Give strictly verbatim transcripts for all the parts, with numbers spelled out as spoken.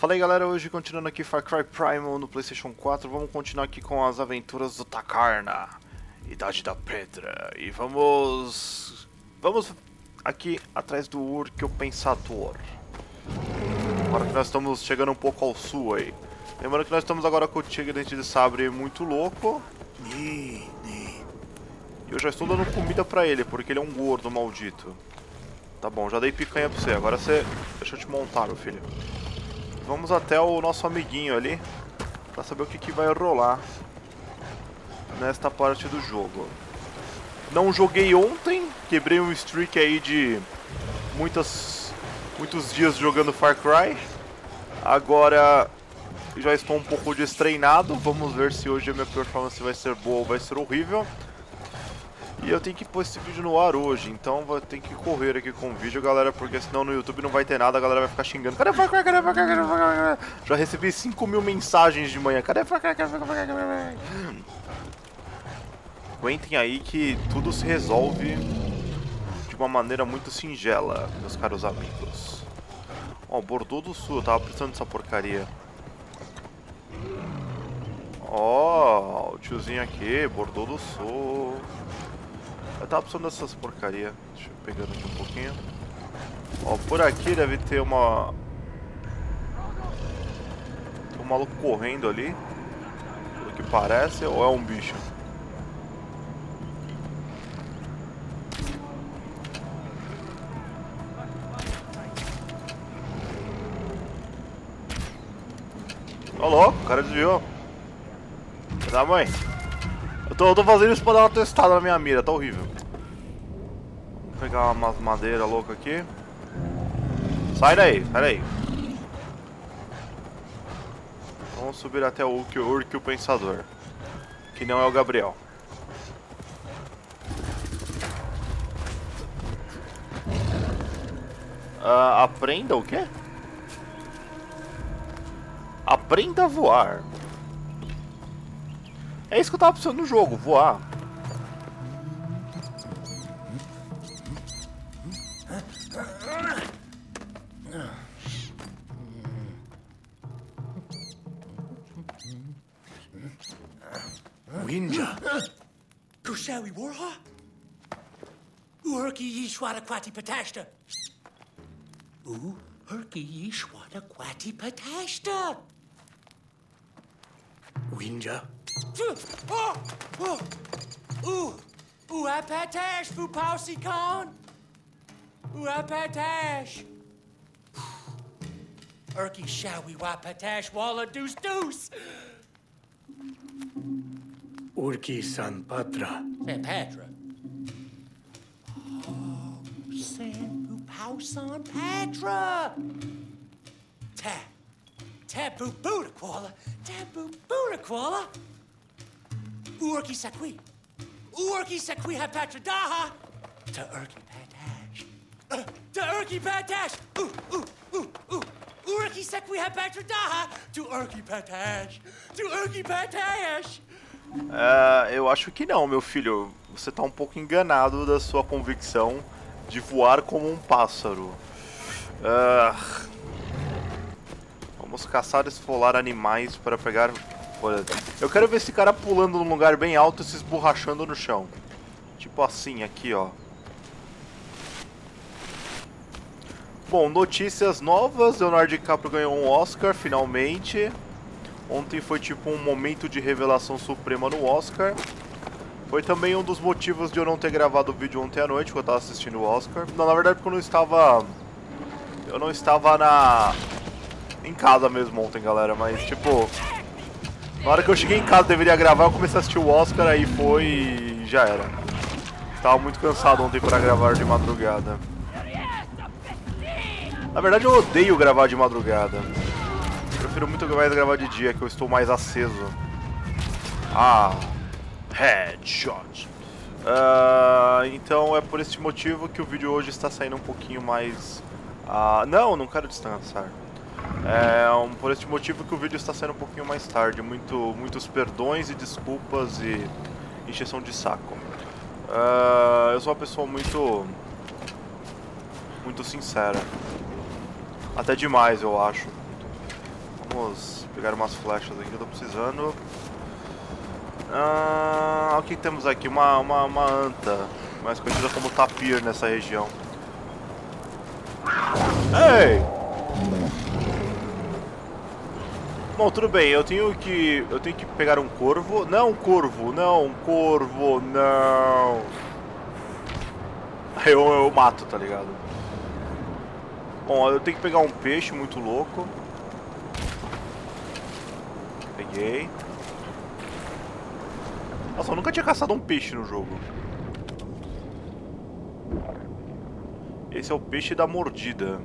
Fala aí galera, hoje continuando aqui Far Cry Primal no PlayStation quatro, vamos continuar aqui com as aventuras do Takarna, Idade da Pedra, e vamos... vamos aqui atrás do Urk o Pensador. Agora que nós estamos chegando um pouco ao sul aí. Lembrando que nós estamos agora com o Tigre Dente de Sabre muito louco. E eu já estou dando comida pra ele, porque ele é um gordo maldito. Tá bom, já dei picanha pra você, agora você... deixa eu te montar, meu filho. Vamos até o nosso amiguinho ali, pra saber o que, que vai rolar nesta parte do jogo. Não joguei ontem, quebrei um streak aí de muitas, muitos dias jogando Far Cry. Agora já estou um pouco destreinado, vamos ver se hoje a minha performance vai ser boa ou vai ser horrível. E eu tenho que pôr esse vídeo no ar hoje, então vou ter que correr aqui com o vídeo, galera, porque senão no YouTube não vai ter nada, a galera vai ficar xingando. Cadê Far Cry? Cadê Far Cry? Cadê Far Cry? Já recebi cinco mil mensagens de manhã. Cadê Far Cry? Cadê Far Cry? Cadê Far Cry? Aguentem aí que tudo se resolve de uma maneira muito singela, meus caros amigos. Ó, oh, Bordeaux do Sul, eu tava precisando dessa porcaria. Ó, oh, o tiozinho aqui, Bordeaux do Sul. Eu tava precisando dessas porcaria. Deixa eu pegar aqui um pouquinho. Ó, por aqui deve ter uma... tem um maluco correndo ali. Pelo que parece, ou é um bicho? Ó, louco, o cara desviou. Tá, mãe? Eu tô, eu tô fazendo isso pra dar uma testada na minha mira, tá horrível. Vou pegar umas madeiras loucas aqui. Sai daí, sai daí. Vamos subir até o Urk, Urk o Pensador. Que não é o Gabriel. Uh, aprenda o quê? Aprenda a voar. É isso que eu tava precisando no jogo, voar. Winja. Kushawi Warha? Urki Yishwata Kwati Patashta. U Urki Yishwata Kwati Patashta. Winja. Oh! Oh! Ooh! Ooh, apatash, Fupausi Khan! Ooh, apatash! Urki Shawi Wapatash Walla Deuce Deuce! Urki San Patra. San Patra? Oh, San Fupau San Patra! Tap! Tabu Buddha Koala! Tabu Buddha Koala! Urki Sakwi. Urki Sakwi Hapatra Daha. To Urki Patash. Uh, to Urki Patash. Ooh, ooh, ooh, ooh. Urki Sakwi Hapatra Daha. To Urki Patash. To Urki Patash. Uh, eu acho que não, meu filho. Você tá um pouco enganado da sua convicção de voar como um pássaro. Uh, vamos caçar e esfolar animais para pegar... Eu quero ver esse cara pulando num lugar bem alto e se esborrachando no chão. Tipo assim, aqui, ó. Bom, notícias novas. Leonardo DiCaprio ganhou um Oscar, finalmente. Ontem foi tipo um momento de revelação suprema no Oscar. Foi também um dos motivos de eu não ter gravado o vídeo ontem à noite, quando eu tava assistindo o Oscar. Não, na verdade porque eu não estava... Eu não estava na... em casa mesmo ontem, galera, mas tipo... Na hora que eu cheguei em casa, deveria gravar, eu comecei a assistir o Oscar, aí foi e já era. Estava muito cansado ontem para gravar de madrugada. Na verdade, eu odeio gravar de madrugada. Prefiro muito mais gravar de dia, que eu estou mais aceso. Ah, headshot. Uh, então é por este motivo que o vídeo hoje está saindo um pouquinho mais... Uh, não, não quero descansar. É um, por este motivo que o vídeo está saindo um pouquinho mais tarde. Muito, muitos perdões e desculpas e encheção de saco. Uh, eu sou uma pessoa muito... muito sincera. Até demais, eu acho. Vamos pegar umas flechas aqui que eu tô precisando. Ah, o que temos aqui? Uma, uma, uma anta, mais conhecida como tapir nessa região. Ei! Bom, tudo bem, eu tenho que. Eu tenho que pegar um corvo. Não, um corvo, não, um corvo, não. Aí eu, eu mato, tá ligado? Bom, eu tenho que pegar um peixe muito louco. Peguei. Nossa, eu nunca tinha caçado um peixe no jogo. Esse é o peixe da mordida.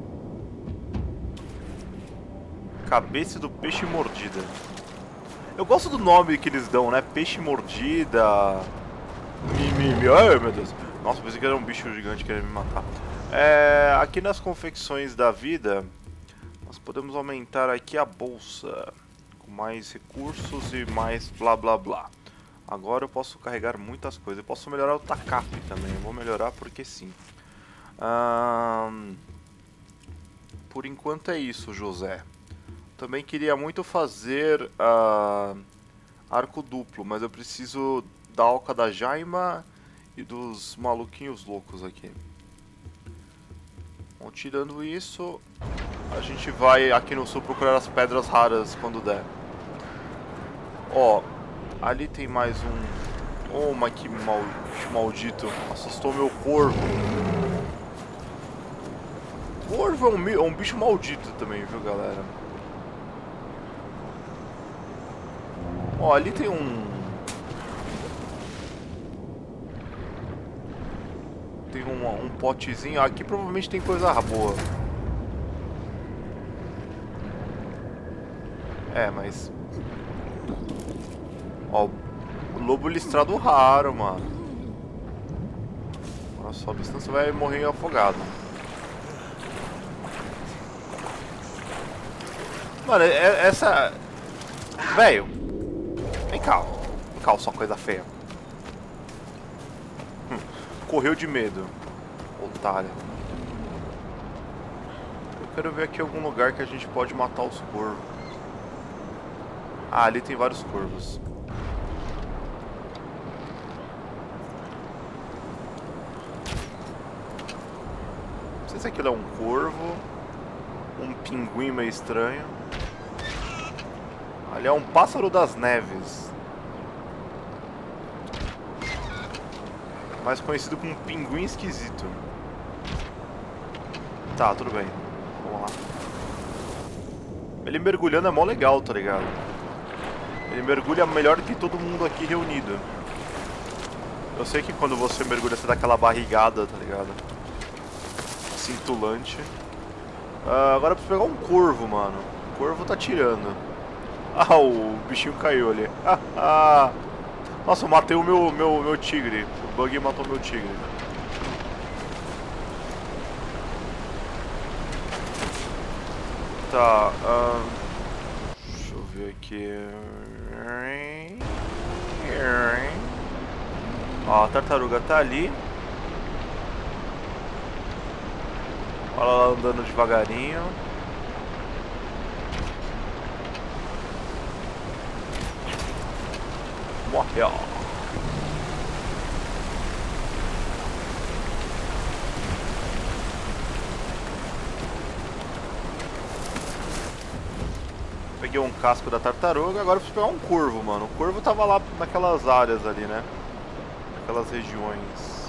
Cabeça do peixe mordida. Eu gosto do nome que eles dão, né? Peixe mordida. Mimimi. Ai, meu Deus. Nossa, pensei que era um bicho gigante querendo me matar. É, aqui nas confecções da vida, nós podemos aumentar aqui a bolsa. Com mais recursos e mais blá blá blá. Agora eu posso carregar muitas coisas. Eu posso melhorar o tacape também. Eu vou melhorar porque sim. Hum, por enquanto é isso, José. Também queria muito fazer uh, arco duplo, mas eu preciso da Alca da Jaima e dos maluquinhos loucos aqui. Bom, tirando isso, a gente vai aqui no sul procurar as pedras raras quando der. Ó, ali tem mais um... Oh, mas que mal... maldito. Assustou meu corvo. Corvo é um, é um bicho maldito também, viu, galera? Ó, ali tem um... Tem um, um potezinho. Aqui provavelmente tem coisa boa. É, mas... Ó, lobo listrado raro, mano. Olha só, senão você vai morrer afogado. Mano, essa... Velho. Vem cá. Vem cá, só coisa feia. Hum, correu de medo. Otário. Eu quero ver aqui algum lugar que a gente pode matar os corvos. Ah, ali tem vários corvos. Não sei se aquilo é um corvo. Um pinguim meio estranho. Ali é um pássaro das neves. Mais conhecido como um pinguim esquisito. Tá, tudo bem. Vamos lá. Ele mergulhando é mó legal, tá ligado? Ele mergulha melhor que todo mundo aqui reunido. Eu sei que quando você mergulha você dá aquela barrigada, tá ligado? Cintulante. Uh, agora eu preciso pegar um corvo, mano. O corvo tá tirando. Ah, o bichinho caiu ali. Nossa, eu matei o meu, meu, meu tigre. O bug matou o meu tigre. Tá. Uh, deixa eu ver aqui. Ó, a tartaruga tá ali. Olha ela andando devagarinho. Morreu. Peguei um casco da tartaruga, agora eu preciso pegar um corvo, mano. O corvo tava lá naquelas áreas ali, né? Naquelas regiões.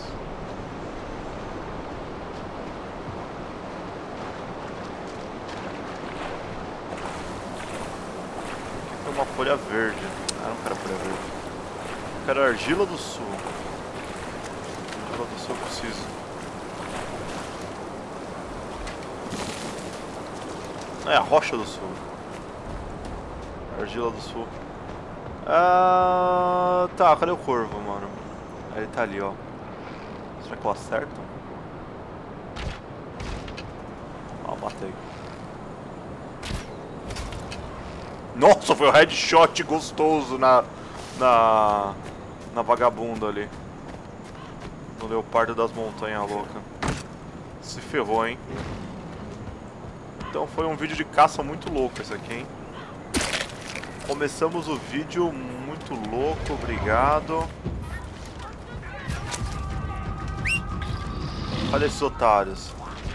Aqui tem uma folha verde. Ah, não quero folha verde. Eu quero argila do sul. Argila do sul eu preciso. É, a rocha do sul. Argila do sul. Ah, tá, cadê o corvo, mano? Ele tá ali, ó. Será que eu acerto? Ó, matei. Nossa, foi um headshot gostoso na... Na... Na vagabunda ali. No leopardo das montanhas louca. Se ferrou, hein? Então foi um vídeo de caça muito louco esse aqui, hein? Começamos o vídeo muito louco, obrigado. Cadê esses otários?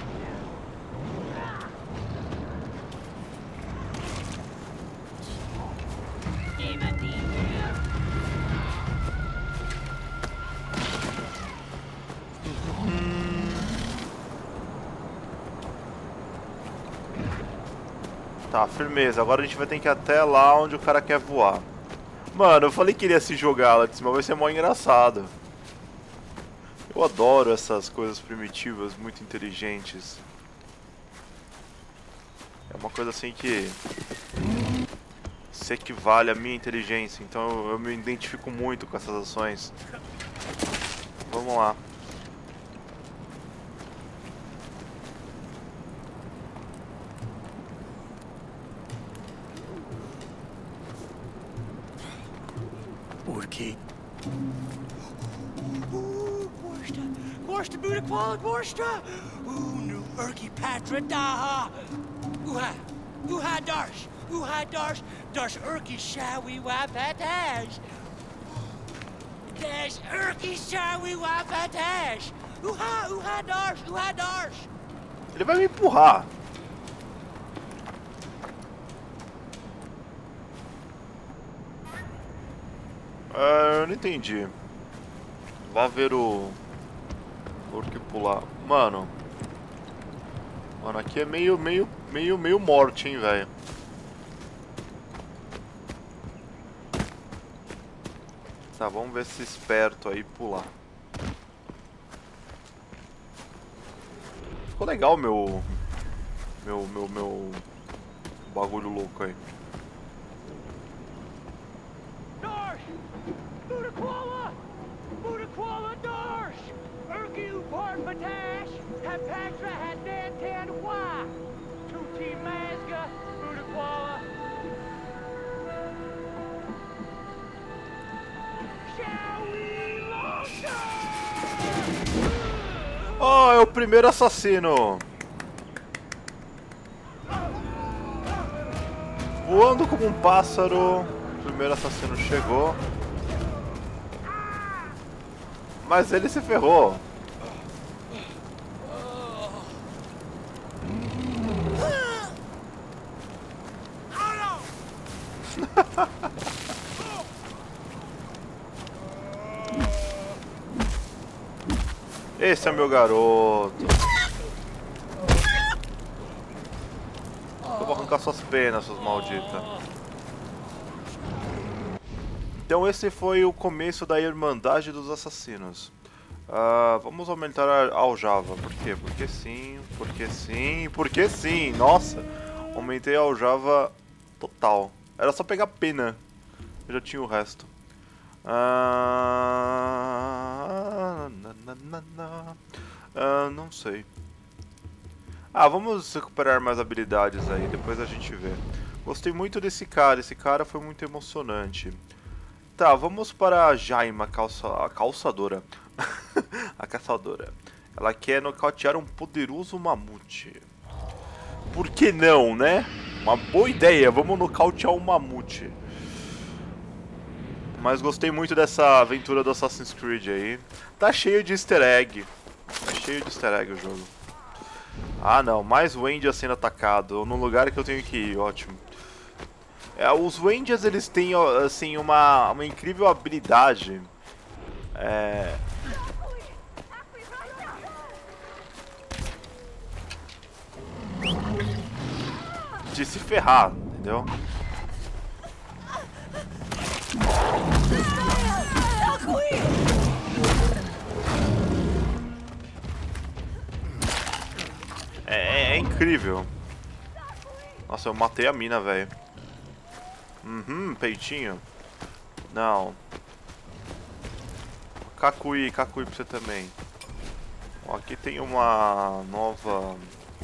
Tá, firmeza. Agora a gente vai ter que ir até lá onde o cara quer voar. Mano, eu falei que iria se jogar lá de cima, vai ser mó engraçado. Eu adoro essas coisas primitivas, muito inteligentes. É uma coisa assim que se equivale à minha inteligência, então eu, eu me identifico muito com essas ações. Vamos lá. Urki. Ooh, Gorsta, Gorsta, Buddha Quala, Gorsta. Ooh, new Urki Patra Daha. Uha, Uha Darsh, Uha Darsh, Darsh Urki Shawi Wapatash. Dash Urki Shawi Wapatash. Uha, Uha Darsh, Uha Darsh. Ele vai me empurrar. Ah, eu não entendi. Vá ver o Urki pular. Mano. Mano, aqui é meio, meio, meio, meio morte, hein, velho. Tá, vamos ver se esperto aí pular. Ficou legal o meu, meu, meu, meu bagulho louco aí. Darsh! Buddha Quala! Buddha Quala Darsh! Urki Upar Patash! Hapatra had Nantan Wa! Tuti Mazga! Buddha Quala! Shawi Longa! Oh, é o primeiro assassino! Voando como um pássaro, o primeiro assassino chegou. Mas ele se ferrou. Esse é meu garoto. Eu vou arrancar suas penas, suas malditas. Então esse foi o começo da Irmandade dos Assassinos. Uh, vamos aumentar a aljava. Por quê? Porque sim, porque sim, porque sim. Nossa, aumentei a aljava total. Era só pegar pena. Eu já tinha o resto. Uh, na, na, na, na. Uh, não sei. Ah, vamos recuperar mais habilidades aí, depois a gente vê. Gostei muito desse cara, esse cara foi muito emocionante. Tá, vamos para a Jaima, a, calça, a calçadora. A caçadora. Ela quer nocautear um poderoso mamute. Por que não, né? Uma boa ideia, vamos nocautear um mamute. Mas gostei muito dessa aventura do Assassin's Creed aí. Tá cheio de easter egg. Tá cheio de easter egg o jogo. Ah não, mais Wendias sendo atacado no lugar que eu tenho que ir, ótimo. É, os Wendias eles têm assim uma, uma incrível habilidade. É... de se ferrar, entendeu? É, é incrível. Nossa, eu matei a mina, velho. Uhum, peitinho. Não. Kakui, Kakui pra você também. Ó, aqui tem uma nova...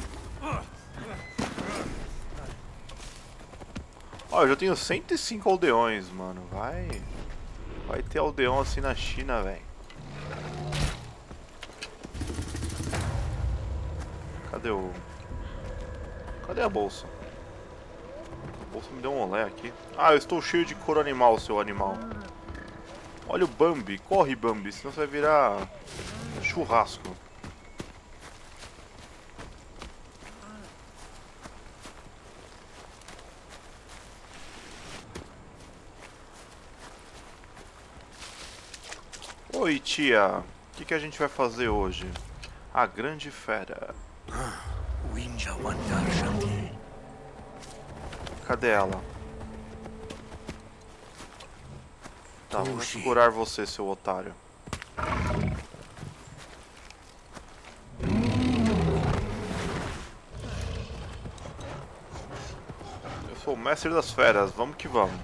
Ó, eu já tenho cento e cinco aldeões, mano. Vai... Vai ter aldeão assim na China, velho. Cadê o... Cadê a bolsa? Ou você me deu um olé aqui. Ah, eu estou cheio de couro animal, seu animal. Olha o Bambi. Corre, Bambi, senão você vai virar churrasco. Oi, tia. O que, que a gente vai fazer hoje? A grande fera. Winja Wandar Shanti. Cadê ela? Tá, vamos curar você, seu otário. Eu sou o mestre das feras, vamos que vamos.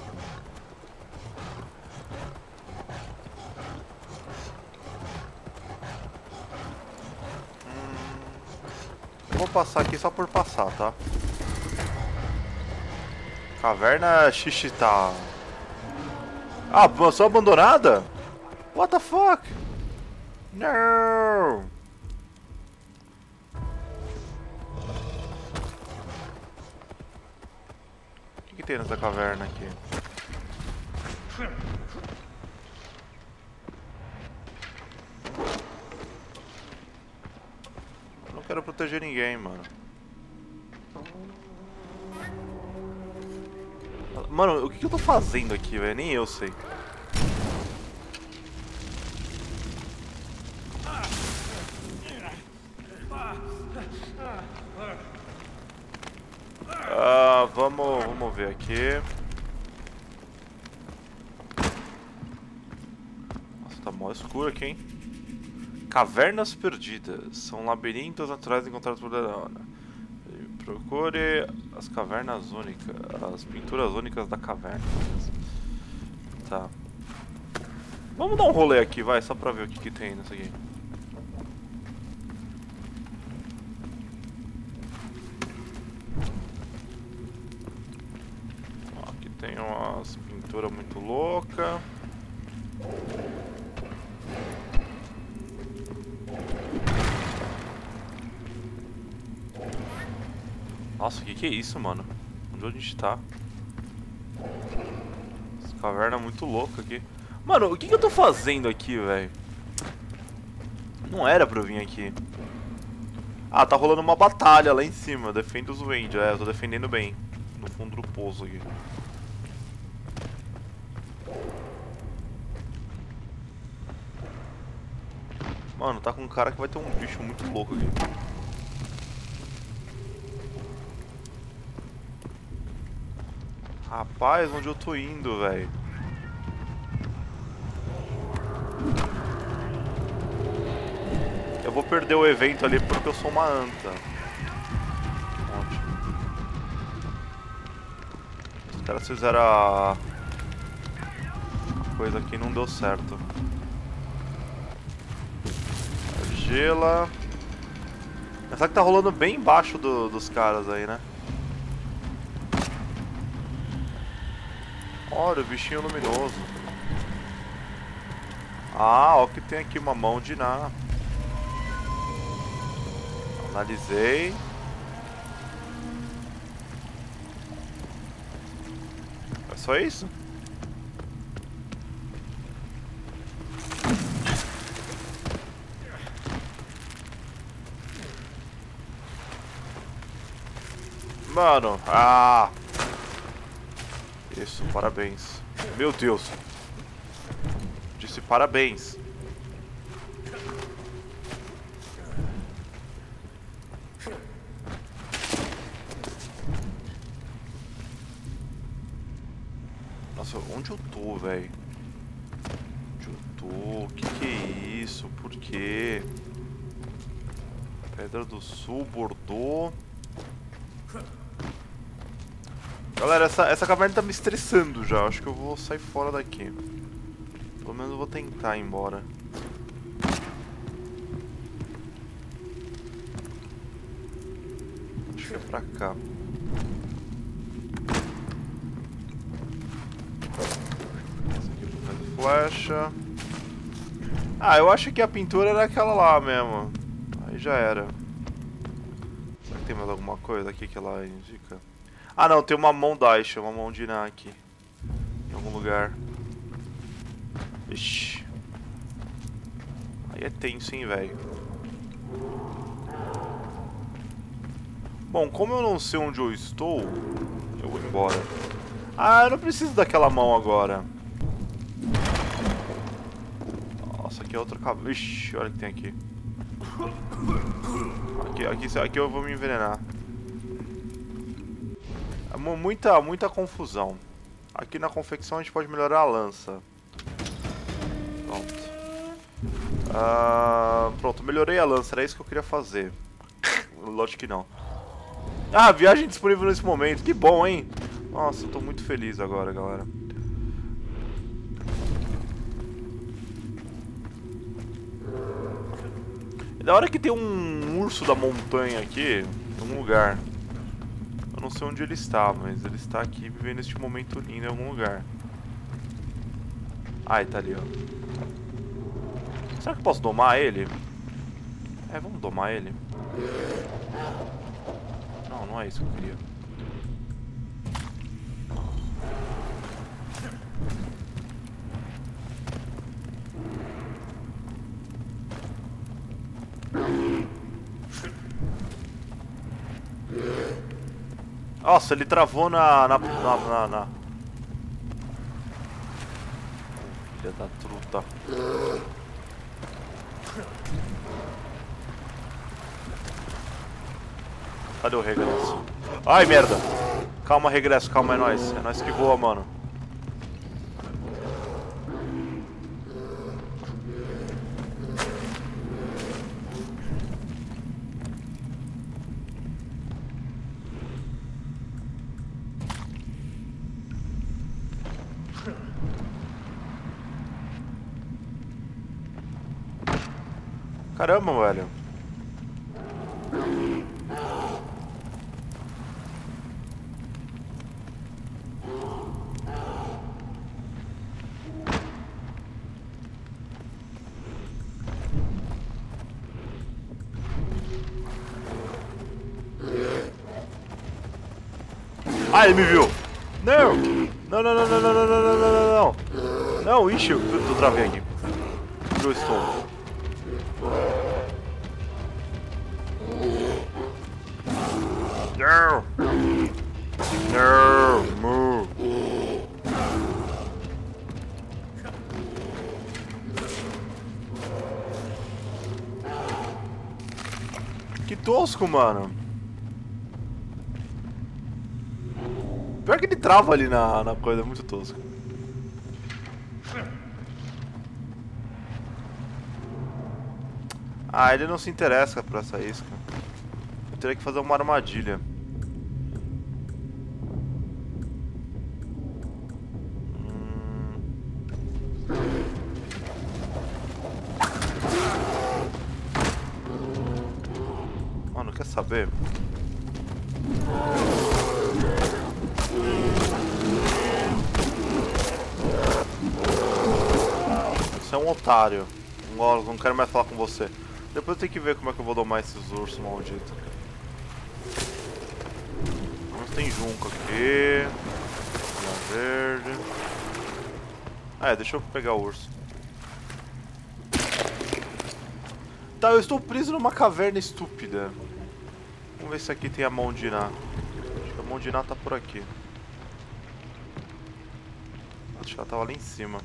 Hum, eu vou passar aqui só por passar, tá? Caverna Xixitá. Ah, mansão abandonada? What the fuck? No! O que, que tem nessa caverna aqui? Eu não quero proteger ninguém, mano. Mano, o que, que eu tô fazendo aqui, velho? Nem eu sei. Ah, vamos, vamos ver aqui. Nossa, tá mó escuro aqui, hein? Cavernas perdidas. São labirintos naturais encontrados por Leona. Procure as cavernas únicas, as pinturas únicas da caverna. Tá. Vamos dar um rolê aqui, vai, só pra ver o que, que tem nisso aqui. Ó, aqui tem umas pinturas muito loucas. Nossa, o que, que é isso, mano? Onde a gente tá? Essa caverna é muito louca aqui. Mano, o que, que eu tô fazendo aqui, velho? Não era pra eu vir aqui. Ah, tá rolando uma batalha lá em cima. Defende os Wendy. É, eu tô defendendo bem. No fundo do poço aqui. Mano, tá com um cara que vai ter um bicho muito louco aqui. Rapaz, onde eu tô indo, velho? Eu vou perder o evento ali porque eu sou uma anta. Ótimo. Os caras fizeram a... a coisa aqui e não deu certo. Argila. Essa que tá rolando bem embaixo do, dos caras aí, né? Olha, o bichinho luminoso. Ah, ó que tem aqui uma mão de Ná. Analisei. É só isso? Mano, ah... Isso, parabéns. Meu Deus. Disse parabéns. Nossa, onde eu tô, velho? Onde eu tô? O que que é isso? Por quê? Pedra do Sul, Bordeaux. Galera, essa, essa caverna tá me estressando já. Acho que eu vou sair fora daqui. Pelo menos eu vou tentar ir embora. Acho que é pra cá. Essa aqui pra fazer flecha. Ah, eu acho que a pintura era aquela lá mesmo. Aí já era. Será que tem mais alguma coisa aqui que ela indica? Ah não, tem uma mão Daisha, uma mão de Iná aqui. Em algum lugar. Ixi. Aí é tenso, hein, velho. Bom, como eu não sei onde eu estou, eu vou embora. Ah, eu não preciso daquela mão agora. Nossa, aqui é outra cabeça. Ixi, olha o que tem aqui. Aqui, aqui. aqui eu vou me envenenar. É muita, muita confusão. Aqui na confecção a gente pode melhorar a lança. Pronto. Ah, pronto, melhorei a lança. Era isso que eu queria fazer. Lógico que não. Ah, viagem disponível nesse momento. Que bom, hein? Nossa, eu tô muito feliz agora, galera. É da hora que tem um urso da montanha aqui, em algum lugar. Eu não sei onde ele está, mas ele está aqui vivendo este momento lindo em algum lugar. Ah, ele tá ali, ó. Será que eu posso domar ele? É, vamos domar ele. Não, não é isso que eu queria. Nossa, ele travou na... na... na... na, na... Filha da truta. Cadê o regresso? Ai, merda! Calma, regresso, calma, é nóis. É nóis que voa, mano. Caramba, velho. Ah, ele me viu! Não! Não, não, não, não, não, não, não, não, não, não! Não, ixi, eu, eu travei aqui. Onde eu estou? Não! Não! Move! Que tosco, mano! Pior que ele trava ali na, na coisa, é muito tosco. Ah, ele não se interessa por essa isca. Eu teria que fazer uma armadilha. Hum... Mano, quer saber? Você é um otário. Não, não quero mais falar com você. Depois tem que ver como é que eu vou domar esses ursos malditos. Mas tem junco aqui. Folha verde. Ah, é, deixa eu pegar o urso. Tá, eu estou preso numa caverna estúpida. Vamos ver se aqui tem a mão de Iná. Acho que a mão de Iná tá por aqui. Acho que ela tava lá em cima.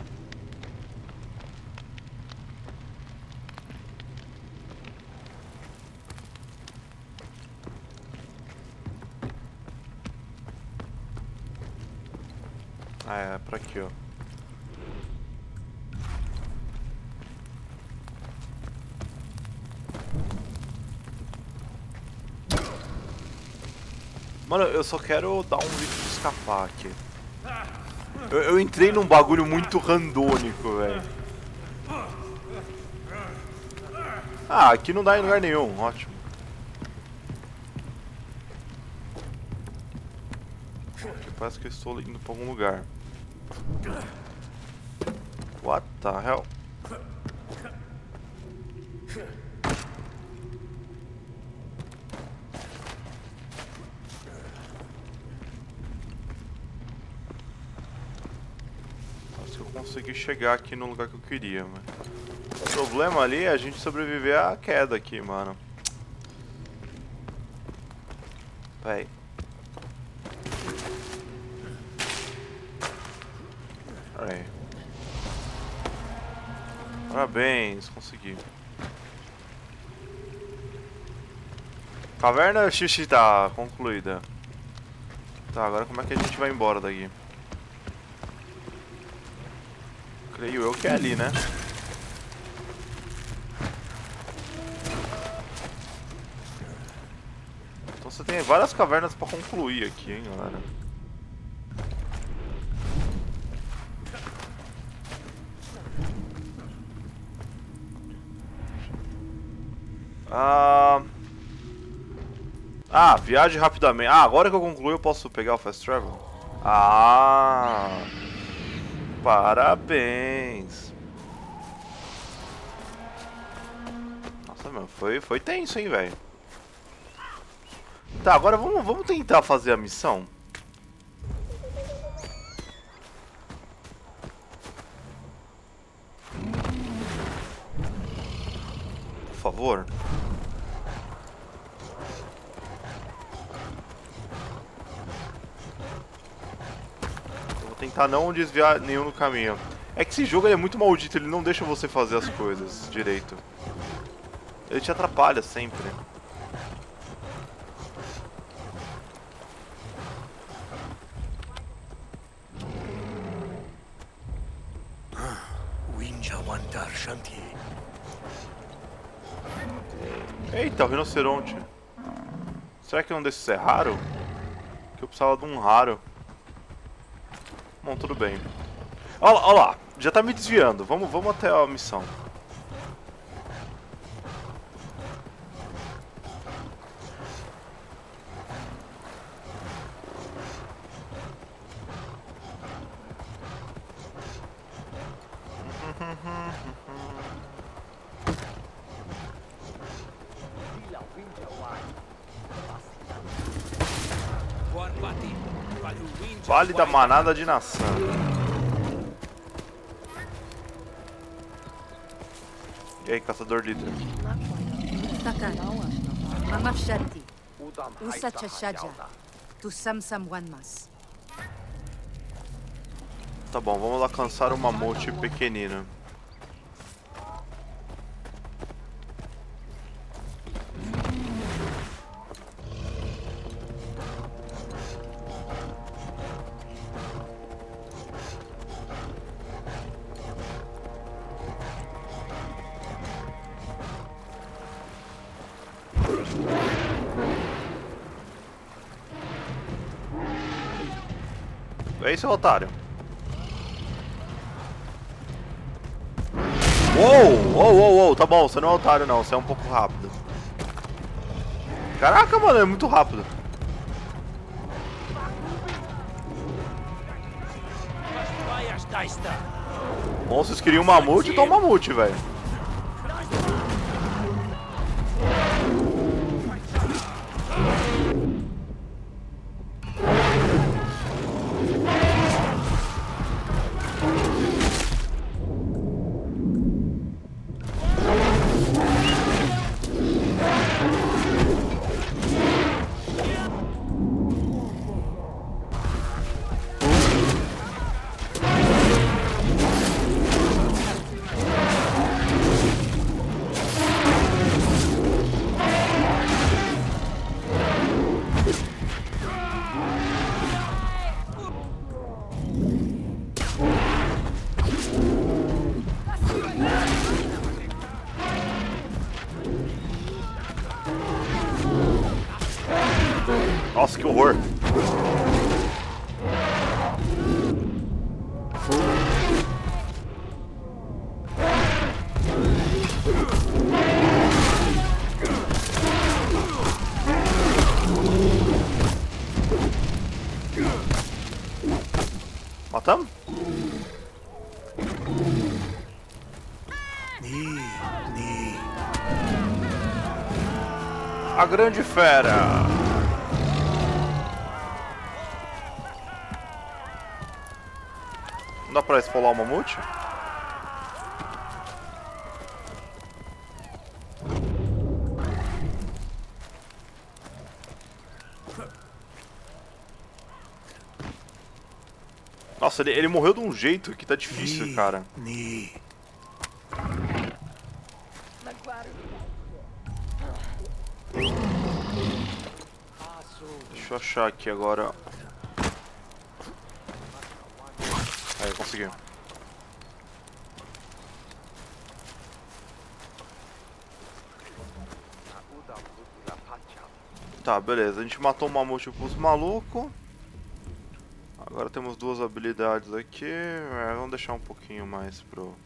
Ah, é, pra aqui, ó. Mano, eu só quero dar um jeito de escapar aqui. Eu, eu entrei num bagulho muito randônico, velho. Ah, aqui não dá em lugar nenhum, ótimo. Aqui parece que eu estou indo pra algum lugar. What the hell? conseguir chegar aqui no lugar que eu queria, mano. O problema ali é a gente sobreviver à queda aqui, mano. Véi. Aí. Parabéns, consegui. Caverna xixi tá concluída. Tá, agora como é que a gente vai embora daqui? Creio eu que é ali, né? Então você tem várias cavernas pra concluir aqui, hein, galera. Ah... Ah, viaje rapidamente. Ah, agora que eu concluí eu posso pegar o Fast Travel? Ah... Parabéns. Nossa, mano, foi, foi tenso, hein, velho. Tá, agora vamos, vamos tentar fazer a missão. Por favor. Tentar não desviar nenhum no caminho. É que esse jogo ele é muito maldito, ele não deixa você fazer as coisas direito. Ele te atrapalha sempre. Winja Wandar Shanti. Eita, o rinoceronte. Será que um desses é raro? Que eu precisava de um raro. Bom, tudo bem. Olha lá, olha lá, já tá me desviando. Vamos, vamos até a missão. Vale da Manada de Nação. E aí, caçador líder? Tá bom, vamos alcançar o mamute pequenino. É isso, otário. Uou, uou, uou, uou, tá bom, você não é otário não, você é um pouco rápido. Caraca, mano, é muito rápido. Bom, vocês queriam um mamute, então um mamute, velho. Nossa, que horror! Matamos? A grande fera! Não dá pra esfolar o mamute? Nossa, ele, ele morreu de um jeito que tá difícil, cara. Ni. Deixa eu achar aqui agora. Aí, consegui. Tá, beleza. A gente matou o mamute pros malucos. Agora temos duas habilidades aqui. É, vamos deixar um pouquinho mais pro...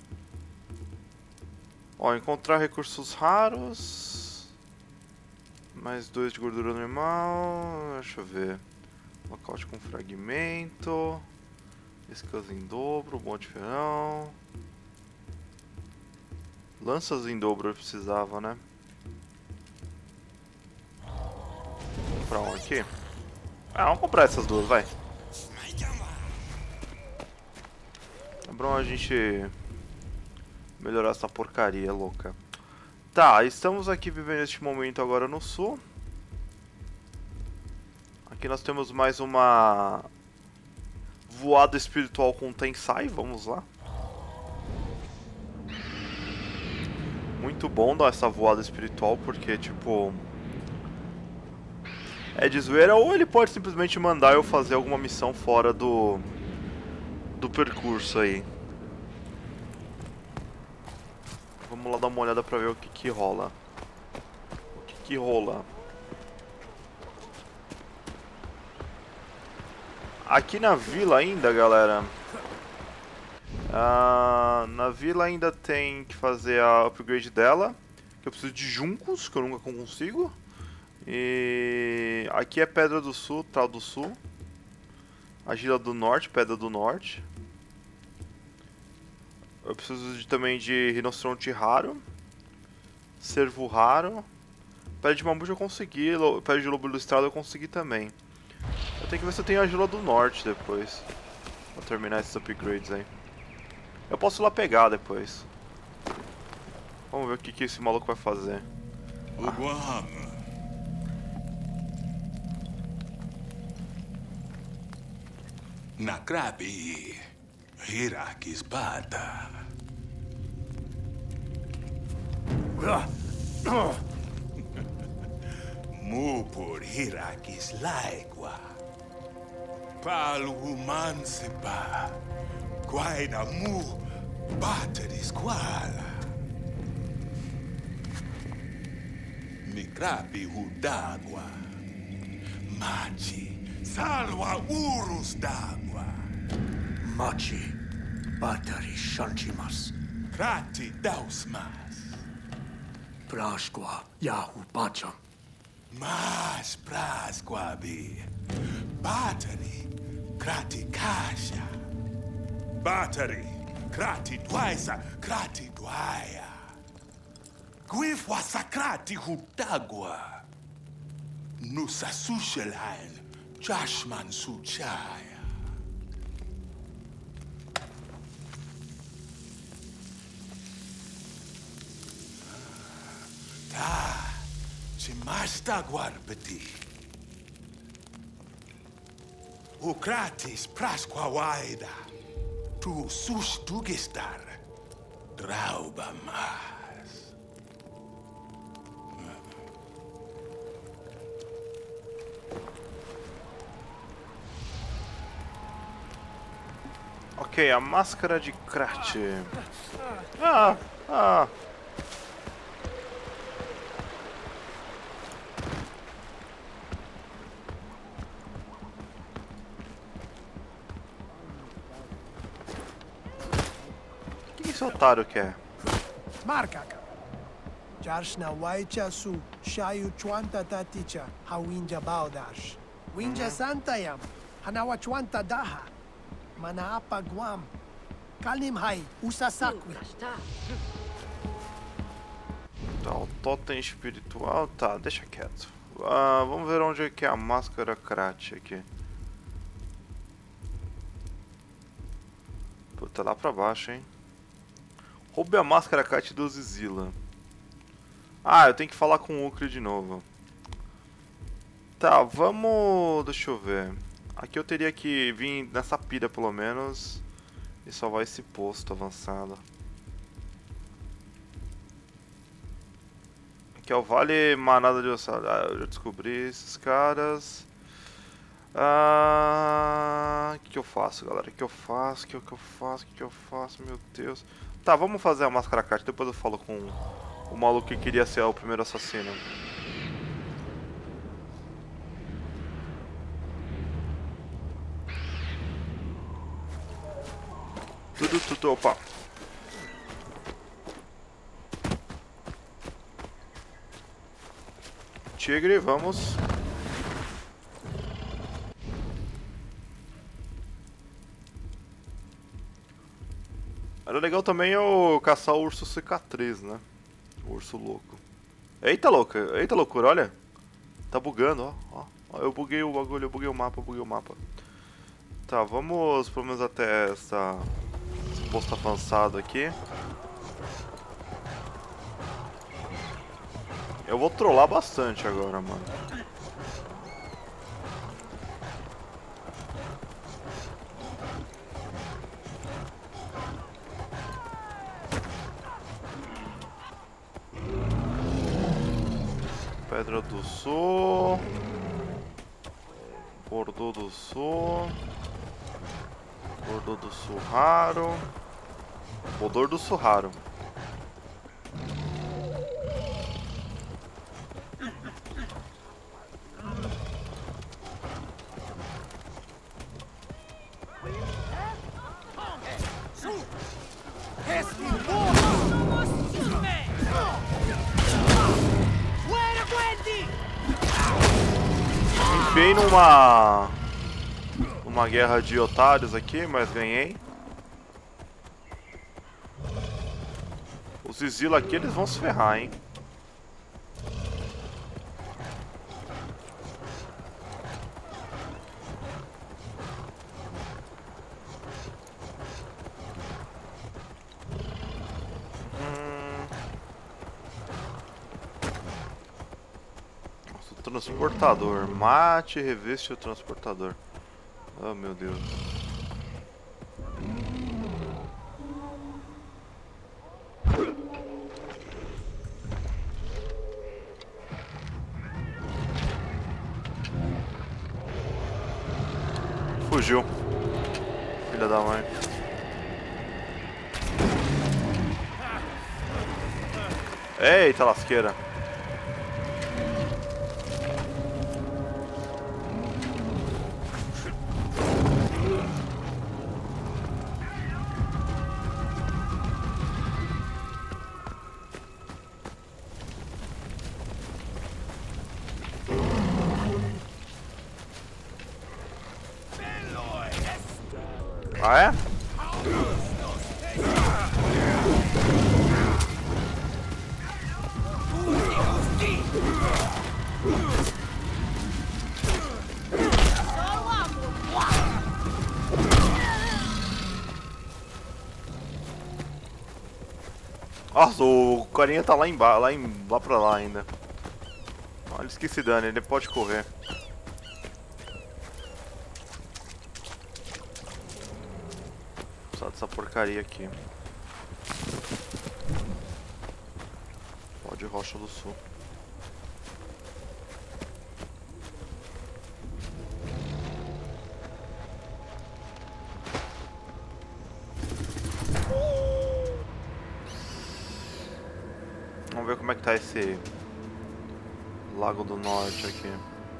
Ó, encontrar recursos raros. Mais dois de gordura animal. Deixa eu ver. Nocaute com fragmento. Iscas em dobro, bom de ferrão. Lanças em dobro eu precisava, né? Vou comprar um aqui. Ah, vamos comprar essas duas, vai. É bom a gente melhorar essa porcaria louca. Tá, estamos aqui vivendo este momento agora no sul. Aqui nós temos mais uma voada espiritual com Tensai, vamos lá. Muito bom dar essa voada espiritual, porque tipo... é de zoeira, ou ele pode simplesmente mandar eu fazer alguma missão fora do... do percurso aí. Vamos lá dar uma olhada pra ver o que que rola. O que que rola. Aqui na vila ainda, galera, ah, na vila ainda tem que fazer a upgrade dela, que eu preciso de juncos, que eu nunca consigo. E aqui é Pedra do Sul, Tal do Sul. Argila do Norte, Pedra do Norte. Eu preciso de, também de rinoceronte raro, cervo raro. Pele de mamute eu consegui, pele de lobo ilustrado eu consegui também. Eu tenho que ver se eu tenho a Argila do Norte depois. Vou terminar esses upgrades aí. Eu posso ir lá pegar depois. Vamos ver o que, que esse maluco vai fazer. Ah. Nakrabi. Hirakis bata. Mupur Hirakis laigua. Palu mansepa. Guaida mu bateris quala. Mikrabi hudagua. Machi salva urus d'agua. Machi bateri shanchimas. Krati dausmas. Prasqua yahu bacham. Mas prasquabi. Battery krati kasha. Battery krati dwaisa krati dwaya. Guifwa sakrati hudagua. Nusa sushelain Jashman suchaya. Ta Chimasta guarbeti. Ukratis prasqua waida. Tu sus dugistar. Drauba mas. Ok, a máscara de Krat. Ah, ah. O que esse otário quer? Markaka. Jarshna waicha su shayu chuanta taticha hawinja baudash. Winja santayam hanawa chuanta daha. Manaapa guam. Kalim hai usasakwi. Tá, o totem espiritual, tá, deixa quieto. Ah, vamos ver onde é que é a máscara Krat aqui. Puta, lá pra baixo, hein? Roube a máscara Kite do Zizila. Ah, eu tenho que falar com o Ukri de novo. Tá, vamos... Deixa eu ver. Aqui eu teria que vir nessa pilha, pelo menos, e salvar esse posto avançado. Aqui é o Vale Manada de Ossada. Ah, eu já descobri esses caras. Ah, o que, que eu faço, galera? O que eu faço? O que, que eu faço? O que, que eu faço? Meu Deus. Tá, vamos fazer a máscara Kite. Depois eu falo com o maluco que queria ser o primeiro assassino. Tudo, tudo, opa. Tigre, vamos. Era legal também eu caçar o urso cicatriz, né? O urso louco. Eita, louca. Eita, loucura, olha. Tá bugando, ó. ó. ó eu buguei o bagulho, eu buguei o mapa, eu buguei o mapa. Tá, vamos pelo menos até essa... esse posto avançado aqui. Eu vou trollar bastante agora, mano. Pedra do Sul. Bordô do Sul. Bordô do Sul raro. Bodor do Sul raro. Enfiei numa uma guerra de otários aqui, mas ganhei. Os Zizila aqui, eles vão se ferrar, hein? Transportador. Mate e reveste o transportador. Oh, meu Deus. Fugiu. Filha da mãe. Eita lasqueira. Ah, é? Nossa, o carinha tá lá embaixo, lá, em, lá pra lá ainda. Olha, esqueci dano, ele pode correr. Só dessa porcaria aqui. Pode Rocha do Sul. Vamos ver como é que tá esse Lago do Norte aqui.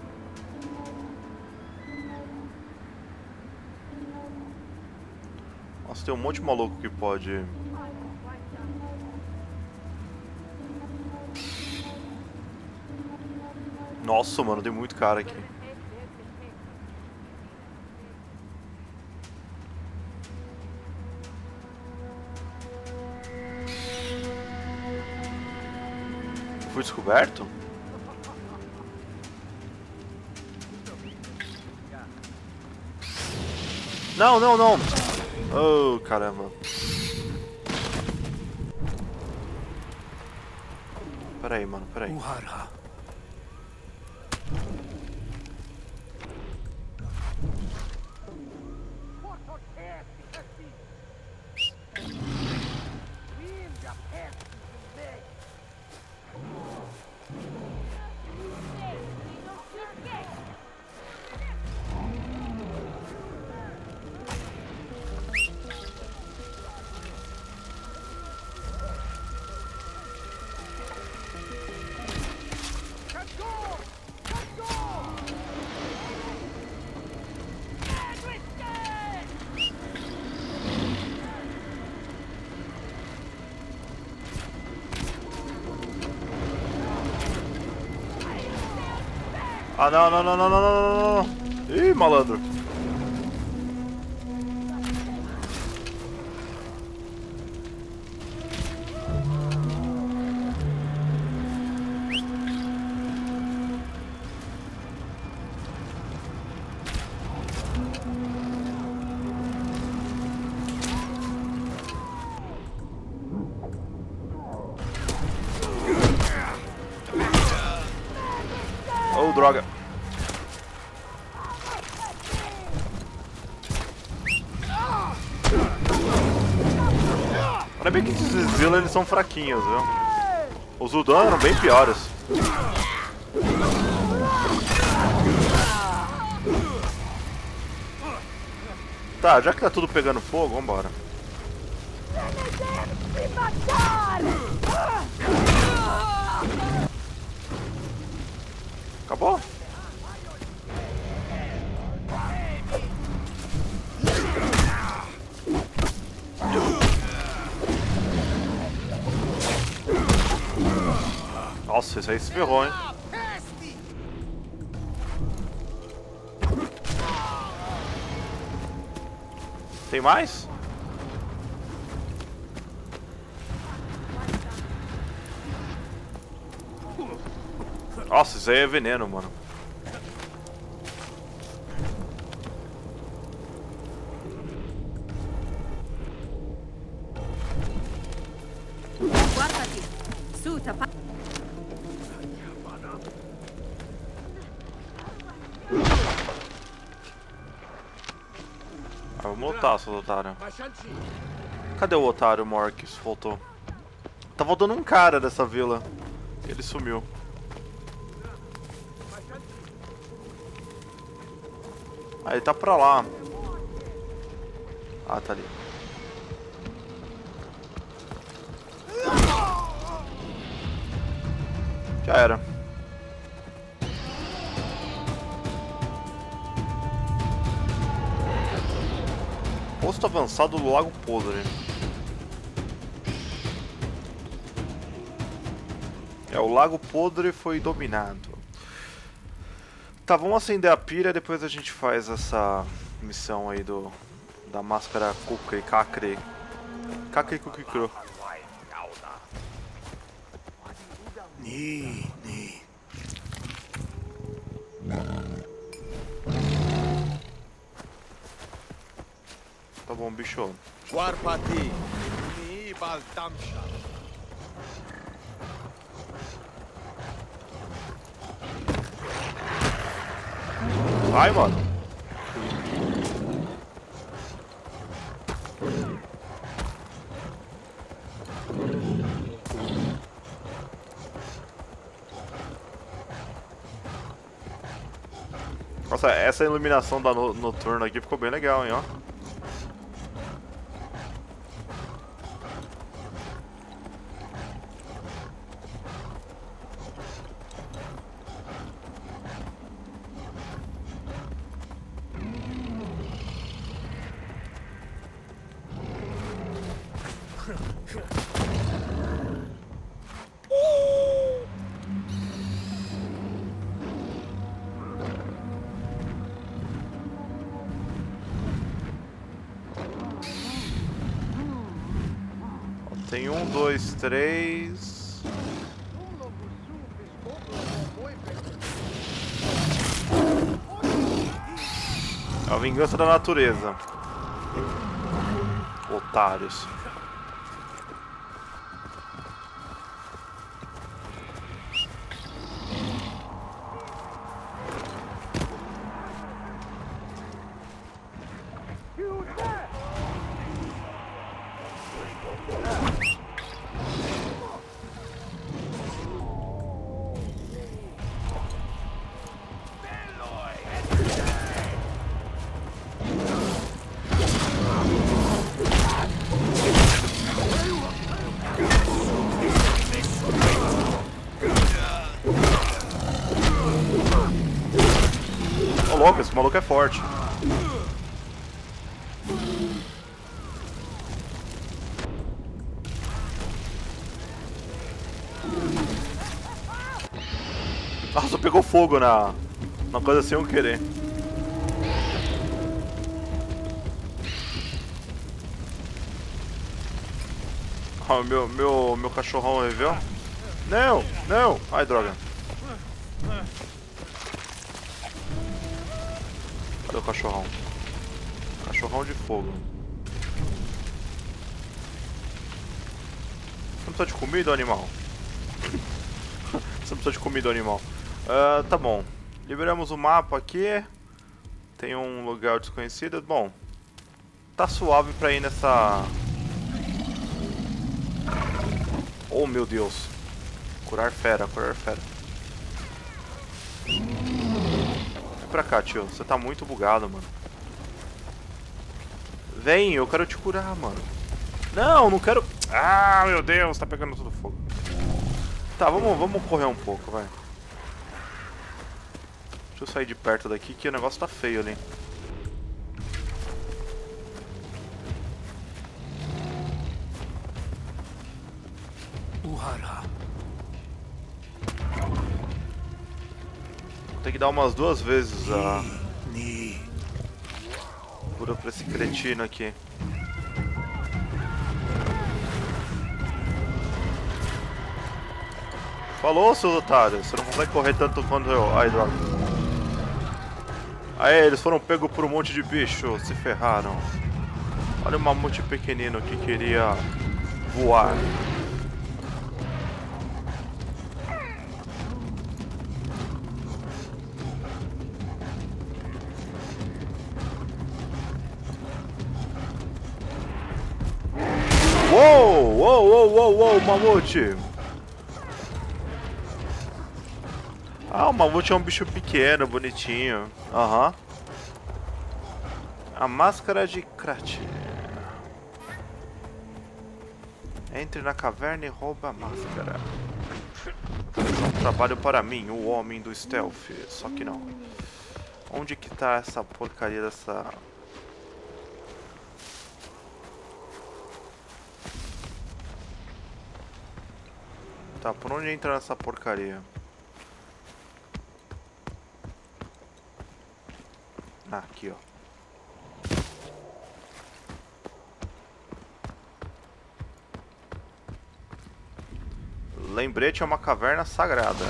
Nossa, tem um monte de maluco que pode... Nossa, mano, tem muito cara aqui. Fui descoberto? Não, não, não. Oh, caramba. Pera aí, mano, pera aí. Uharha. Ah, não, não, não, não, não, não, não, não. Ih, malandro. Oh, droga. Olha bem que esses Zilla, eles são fraquinhos, viu? Os Udan eram bem piores. Tá, já que tá tudo pegando fogo, vambora. Acabou? Nossa, isso aí se ferrou, hein? Tem mais? Nossa, isso aí é veneno, mano. Ah, vamos lutar, seus otários. Cadê o otário Morkis? Voltou. Tá faltando um cara dessa vila. Ele sumiu. Ah, ele tá pra lá. Ah, tá ali. Já era. Posto avançado do Lago Podre. É, o Lago Podre foi dominado. Tá, vamos acender a pira e depois a gente faz essa missão aí do da máscara Kukri Kakri. Kakri Kukri Kru. Ni, ni. Tá bom, bicho. Warpati. Ni Baltamsha. Vai, mano. Nossa, essa iluminação da no noturna aqui ficou bem legal, hein, ó. Tem um, dois, três. É a vingança da natureza. otários. Ô louco, esse maluco é forte. Nossa, pegou fogo na, na coisa sem eu querer. Ó, meu, meu, meu cachorrão reviveu. Não, não. Ai, droga. Cadê o cachorrão? Cachorrão de fogo. Você não precisa de comida, animal? Você não precisa de comida, animal. Uh, tá bom. Liberamos o mapa aqui. Tem um lugar desconhecido. Bom, tá suave pra ir nessa... Oh, meu Deus. Curar fera, curar fera. Vem pra cá, tio. Você tá muito bugado, mano. Vem, eu quero te curar, mano. Não, não quero... Ah, meu Deus, tá pegando tudo fogo. Tá, vamos, vamos correr um pouco, vai. Deixa eu sair de perto daqui que o negócio tá feio ali. Uhara. Vou ter que dar umas duas vezes a cura pra esse cretino aqui. Falou, seus otários. Você não consegue correr tanto quanto eu. Ai, droga. Aê, eles foram pegos por um monte de bicho. Se ferraram. Olha o mamute pequenino que queria voar. Uou, uou, uou, uou, uou, mamute. Ah, o mamute é um bicho pequeno, bonitinho. Aham. Uhum. A máscara de Krat. Entre na caverna e rouba a máscara. Um trabalho para mim, o homem do stealth. Só que não. Onde que tá essa porcaria dessa... Tá, por onde entra nessa porcaria? Ah, aqui, ó. Lembrete é uma caverna sagrada.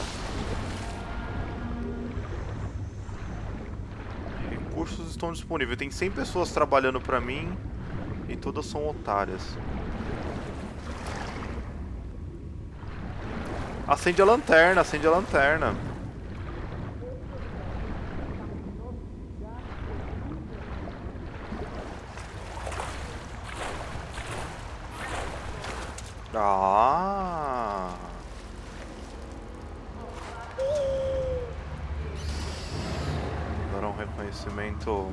Recursos estão disponíveis. Tem cem pessoas trabalhando pra mim e todas são otárias. Acende a lanterna, acende a lanterna. Ah. Agora um reconhecimento.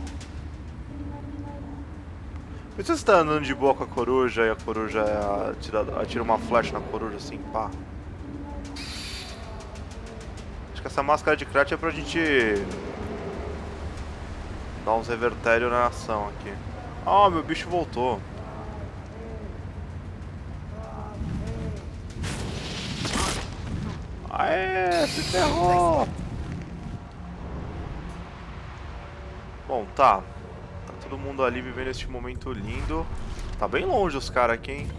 Por que você está andando de boa com a coruja e a coruja atira, atira uma flecha na coruja assim, pá? Acho que essa máscara de Krat é pra gente dar uns revertérios na ação aqui. Ah, meu bicho voltou. Aê, se ferrou! Bom, tá. Tá todo mundo ali vivendo este momento lindo. Tá bem longe os caras aqui, hein?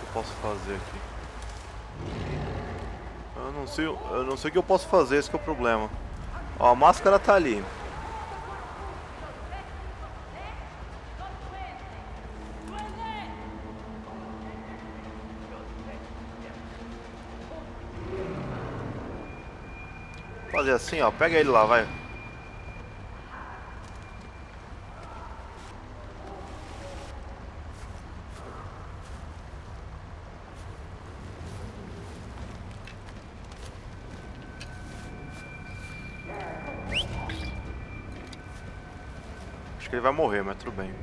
posso fazer aqui? Eu não sei, eu não sei o que eu posso fazer, esse que é o problema. Ó, a máscara tá ali. Fazer assim, ó, pega ele lá, vai. Acho que ele vai morrer, mas tudo bem.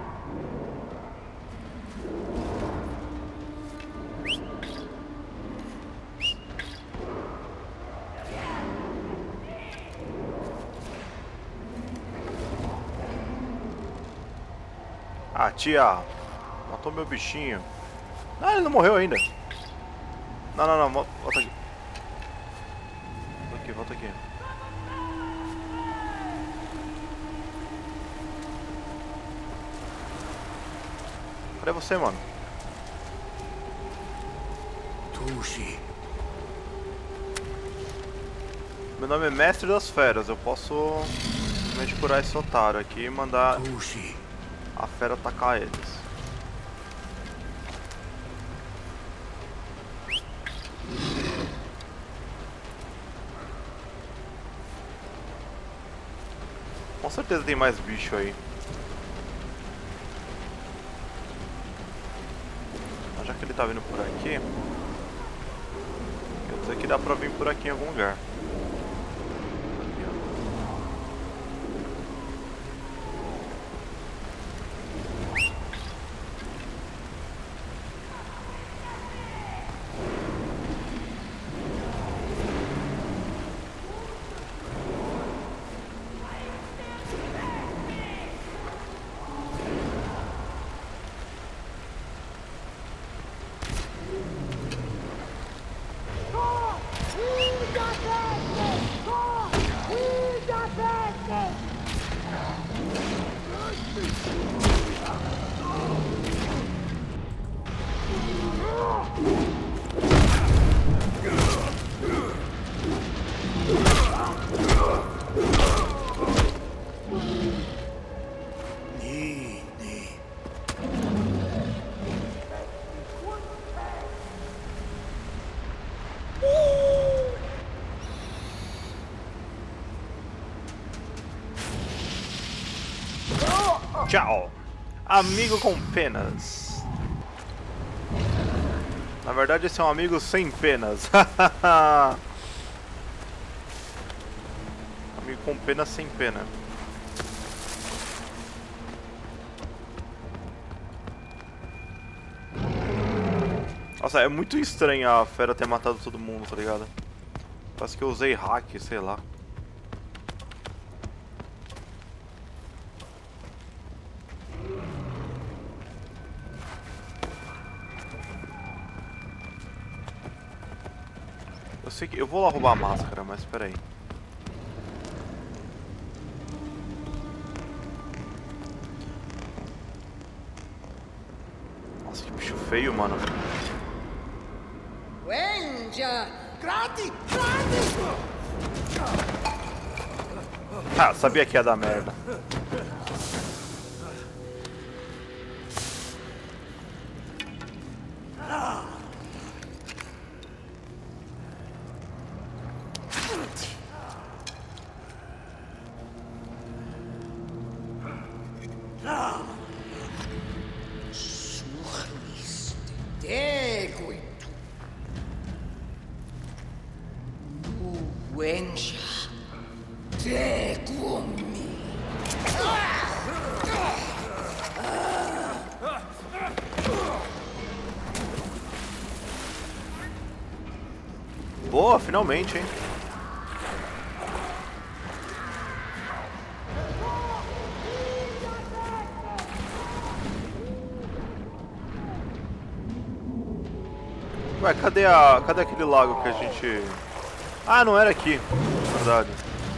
Ah, tia, matou meu bichinho. Ah, ele não morreu ainda. Não, não, não, volta aqui. Volta aqui, volta aqui. Cadê você, mano? Tushi. Meu nome é Mestre das Feras. Eu posso simplesmente curar esse otário aqui e mandar Tushi. a fera atacar eles. Com certeza tem mais bicho aí. Mas já que ele tá vindo por aqui, quer dizer que dá pra vir por aqui em algum lugar. Aqui, ó. Tchau, amigo com penas. Na verdade esse é um amigo sem penas. Amigo com penas sem pena. Nossa, é muito estranho a fera ter matado todo mundo, tá ligado? Parece que eu usei hack, sei lá. Eu sei que eu vou lá roubar a máscara, mas espera aí. Nossa, que bicho feio, mano. Wenja! Grati! Grati! Ah, sabia que ia dar merda. Surlis deguito. Wenja! Degumi! Boa, finalmente, hein? Ué, cadê a. Cadê aquele lago que a gente. Ah, não era aqui, na verdade.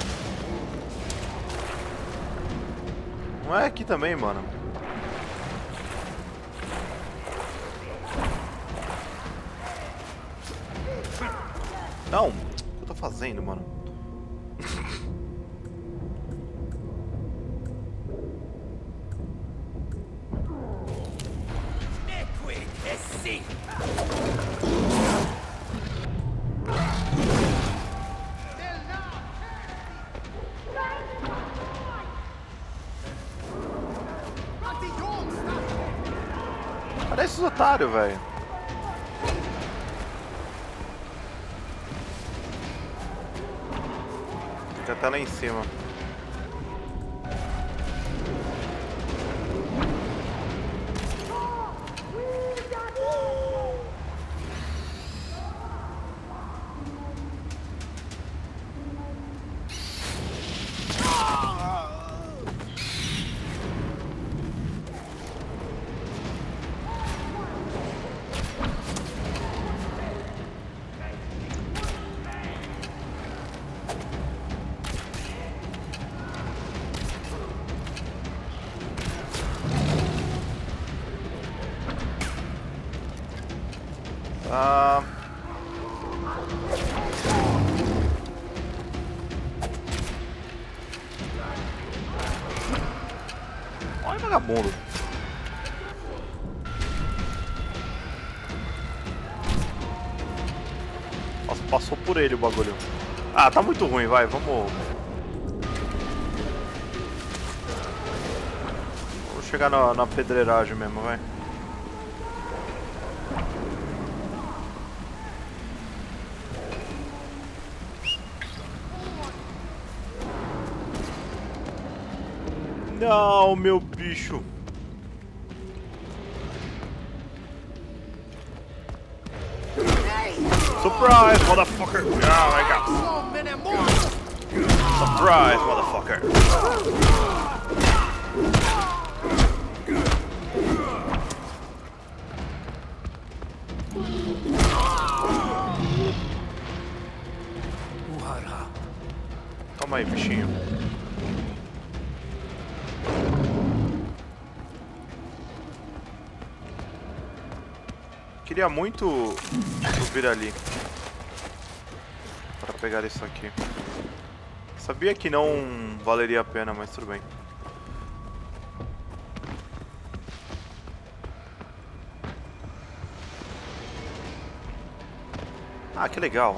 Não é aqui também, mano. Não, o que eu tô fazendo, mano? Cadê esses otários, velho? Fica até lá em cima. Ah... Olha o vagabundo. Nossa, passou por ele o bagulho. Ah, tá muito ruim, vai, vamos... Vamos chegar na, na pedreiragem mesmo, vai. Não, meu bicho. Surprise, motherfucker. Ah, legal. Surprise, motherfucker. Toma aí, bichinho. Queria muito subir ali para pegar isso aqui. Sabia que não valeria a pena, mas tudo bem. Ah, que legal.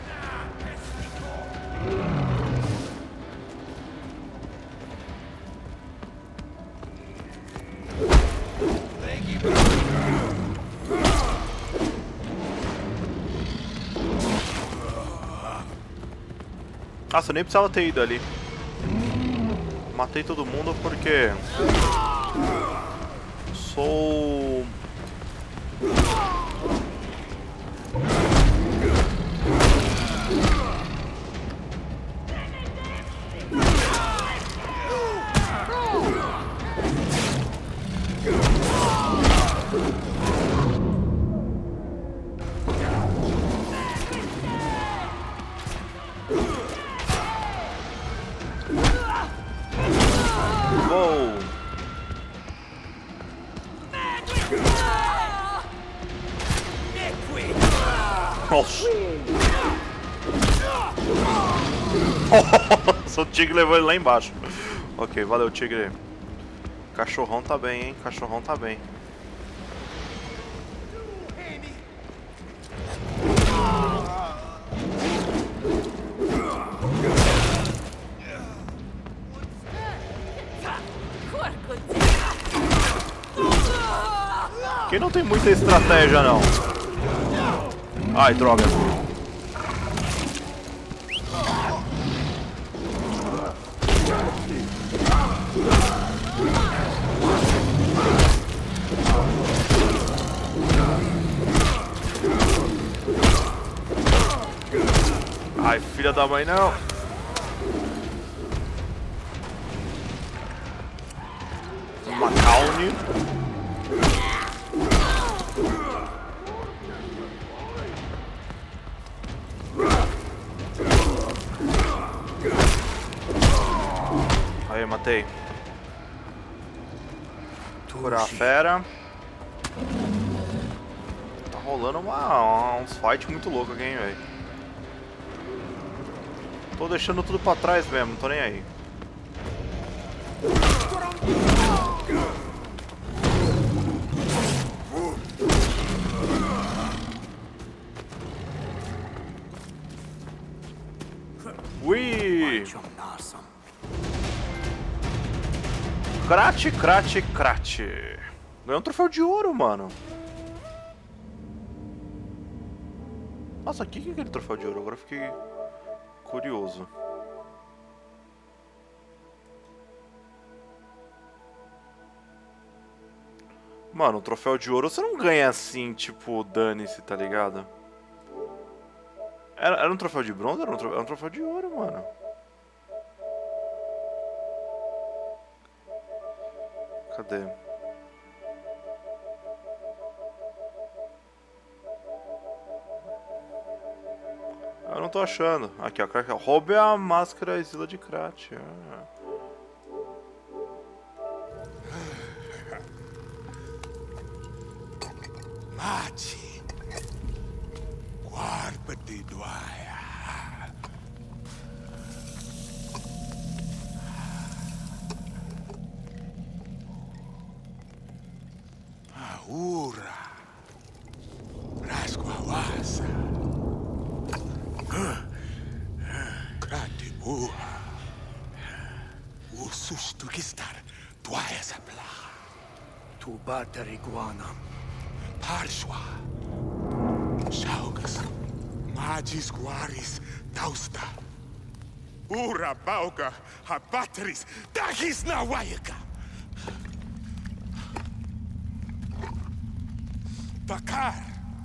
Nossa, eu nem precisava ter ido ali. Matei todo mundo porque... Sou... Nossa. Nossa, o tigre levou ele lá embaixo. Ok, valeu, tigre. Cachorrão tá bem, hein? Cachorrão tá bem. Aqui não tem muita estratégia, não. Ai, droga. Ai, filha da mãe, não. Macaune. Aí, matei. Curar a fera. Tá rolando uma, uns fight muito louco aqui, hein, velho. Tô deixando tudo pra trás mesmo, não tô nem aí. Ui! Crate, crate, crate. Ganhou um troféu de ouro, mano. Nossa, o que é aquele troféu de ouro? Agora eu fiquei curioso. Mano, um troféu de ouro você não ganha assim, tipo, dane-se, tá ligado? Era, era um troféu de bronze? Era um troféu, era um troféu de ouro, mano. Cadê? Eu não tô achando. Aqui, ó. Roube a máscara Exila de Krat. Ah. Mate. Guarda de doaia. Aura. Rasguawasa. Kratibu. O susto que está doaia sapla. Tu batariguana. Parshwa. Shaugas. Magis guaris tausta. Ura bauga habatris dagis na waiaka. Bakar.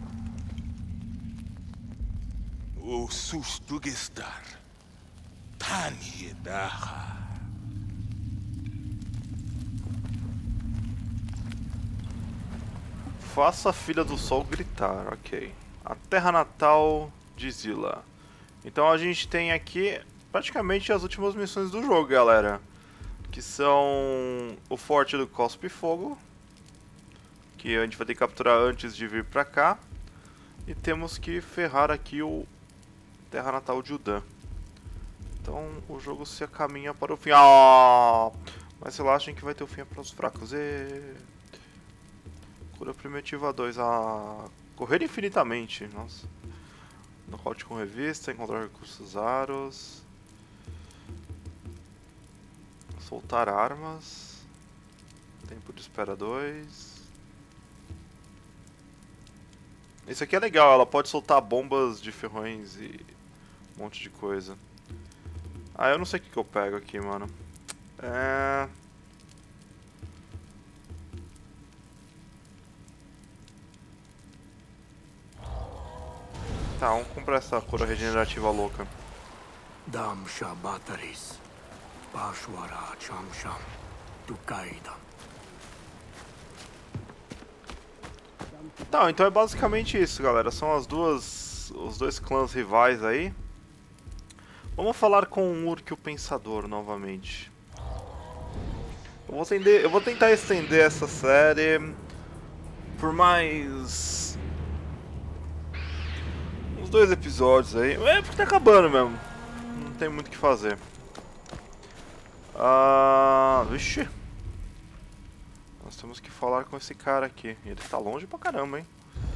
O susto gestar. Tani daha. Faça a Filha do Sol gritar, ok. A terra natal de Zila. Então a gente tem aqui praticamente as últimas missões do jogo, galera. Que são o Forte do Cospe Fogo, que a gente vai ter que capturar antes de vir pra cá. E temos que ferrar aqui o Terra Natal de Udan. Então o jogo se caminha para o fim. Ah! Mas relaxem que vai ter o fim para os fracos. E... Cura Primitiva dois. Ah, correr infinitamente. Nossa. Nocaute com revista. Encontrar recursos aros. Soltar armas. Tempo de espera dois. Esse aqui é legal. Ela pode soltar bombas de ferrões e um monte de coisa. Ah, eu não sei o que, que eu pego aqui, mano. É... Tá, vamos comprar essa cura regenerativa louca. Damsha Bataris. Bashwara Chamsham. Tukaida. Tá, então é basicamente isso, galera. São as duas... os dois clãs rivais aí. Vamos falar com o Urk, o Pensador, novamente. Eu vou, tender, eu vou tentar estender essa série por mais... uns dois episódios aí. É porque tá acabando mesmo. Não tem muito o que fazer. Ah... Vixe. Nós temos que falar com esse cara aqui. Ele tá longe pra caramba, hein.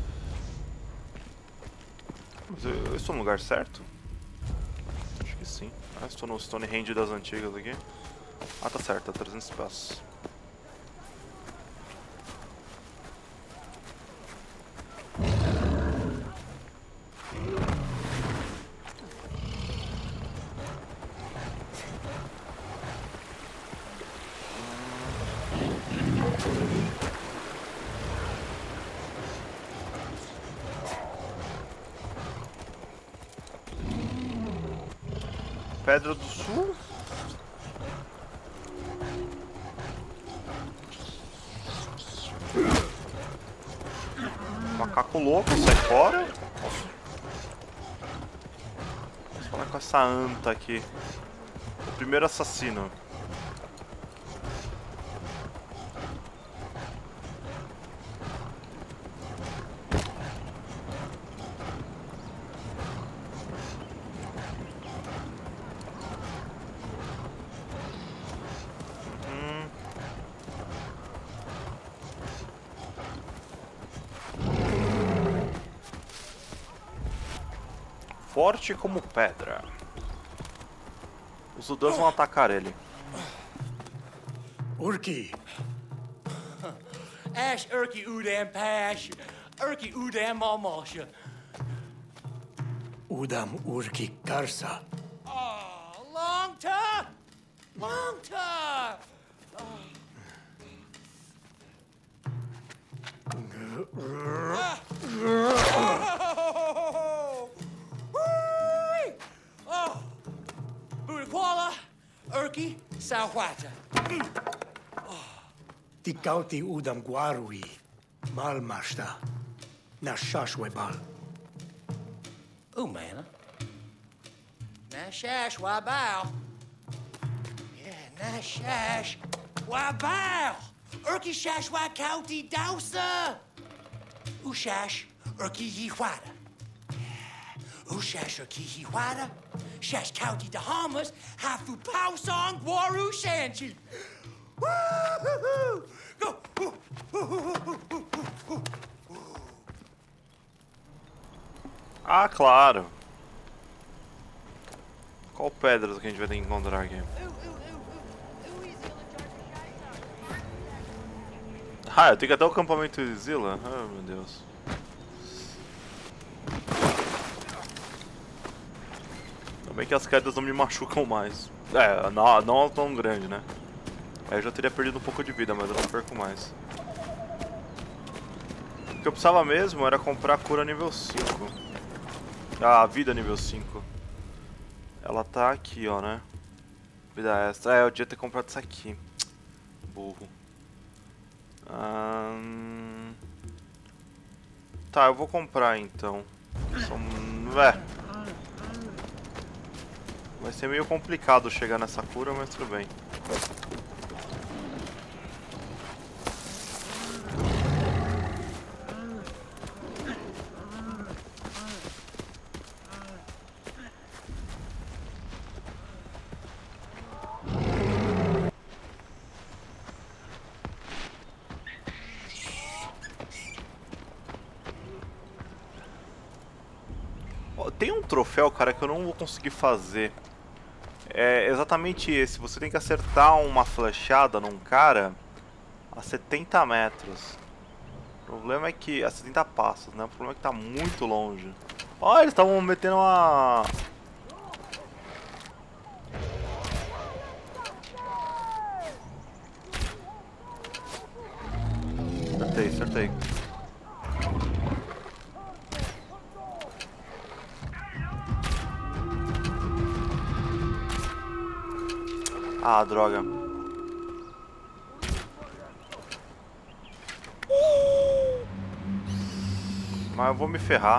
Mas eu, eu estou no lugar certo? Acho que sim. Ah, estou no Stonehenge das antigas aqui. Ah, tá certo, tá trezentos passos. Pedra do Sul? Macaco louco, sai fora. Nossa. Vamos falar com essa anta aqui. O primeiro assassino. forte como pedra. Os Udans vão atacar ele. Urki. Ash Urki Udam Pash. Urki Udam Malmalsha. Udam Urki Karsa. Oh, long time! Long time! Oh! Budakwala, Urki, Sawhata. Tikauti udam guarui, malmashta, nashashwebal. Umana. Nashash Wabao. Yeah, Nashash Wabao. Urki Shash Wakauti Dausa. Ushash Urki Yiwada. Ushash Urki Yiwada. Shash County Dahamas. Hafu Pausong Waru Shanchi. Woo-hoo-hoo! Go! Ah, claro. Qual pedras que a gente vai ter que encontrar aqui? Ah, eu tenho que ir até o acampamento de Zilla? Ah, meu Deus. Também que as quedas não me machucam mais. É, não, não tão grande, né? Aí eu já teria perdido um pouco de vida, mas eu não perco mais. O que eu precisava mesmo era comprar a cura nível cinco. Ah, a vida nível cinco. Ela tá aqui, ó, né? Vida extra. É, eu devia ter comprado isso aqui. Burro. Hum... Tá, eu vou comprar então. São... É. Vai ser meio complicado chegar nessa cura, mas tudo bem. Tem um troféu, cara, que eu não vou conseguir fazer. É exatamente esse. Você tem que acertar uma flechada num cara a setenta metros. O problema é que... a setenta passos, né? O problema é que tá muito longe. Ó, eles estavam metendo uma... Acertei, acertei. Ah, droga. Mas eu vou me ferrar.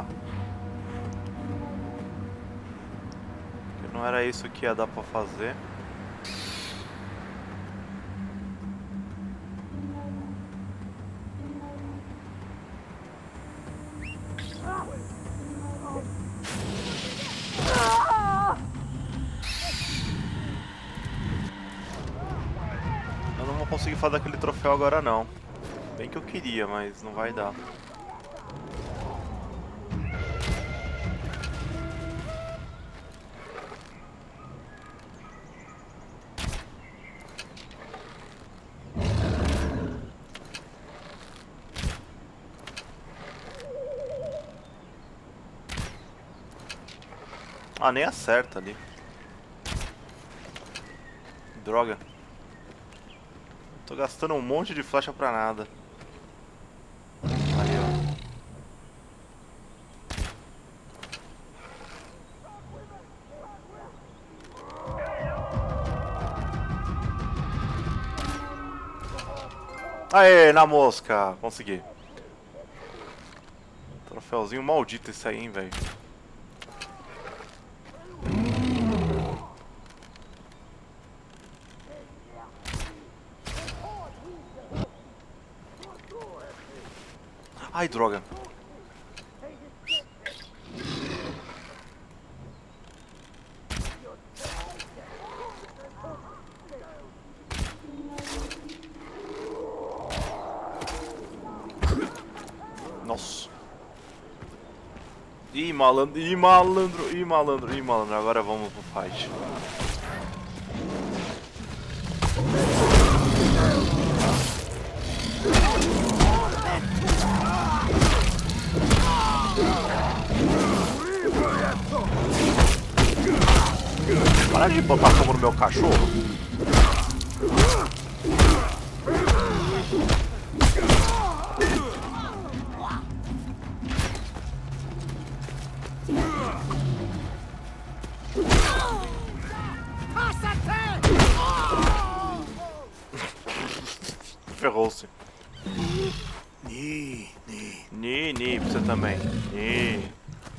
Porque não era isso que ia dar pra fazer. Consegui fazer aquele troféu agora não. Bem que eu queria, mas não vai dar. Ah, nem acerta ali. Droga. Tô gastando um monte de flecha pra nada. Aí, ó. Aê, na mosca! Consegui. Troféuzinho maldito esse aí, hein, velho. Ai, droga. Nossa. Ih, malandro, ih, malandro, ih, malandro, ih, malandro. Agora vamos pro fight. Para de botar fogo no meu cachorro. Ferrou-se. Ni, ni. Ni, ni, pra você também. Ni.